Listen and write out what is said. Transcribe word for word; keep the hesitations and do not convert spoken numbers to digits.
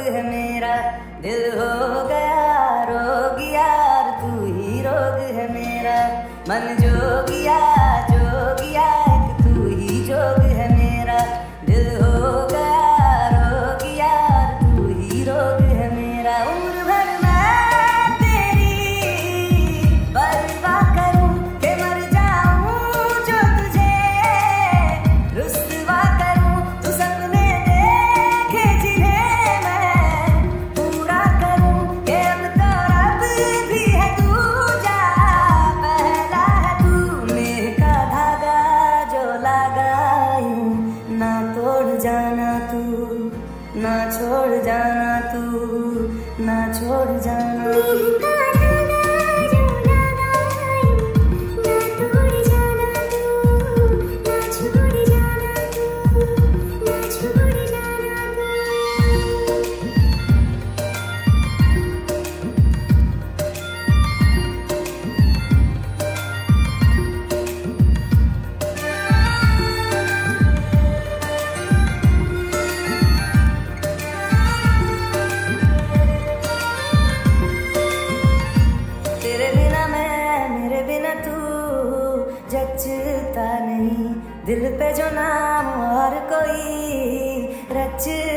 है मेरा, दिल हो गया रोग यार, तू ही रोग है मेरा। मन जोगिया जोगिया एक तू ही जोग है मेरा, दिल हो गया रोग यार, तू ही रोग है मेरा। उम्र भर मैं तेरी परवाह करूं के मर जाऊं जो तुझे रुसवा करूं, तू सपने देखे जिन्हें मैं पूरा करूं के अब तो रब भी है तू जा, पहला है तू मेरे का धागा जो लगायूं, ना तोड़ जाना तू, ना छोड़ जाना तू, ना छोड़ जाना तू। जचता नहीं दिल पे जो नाम और कोई रच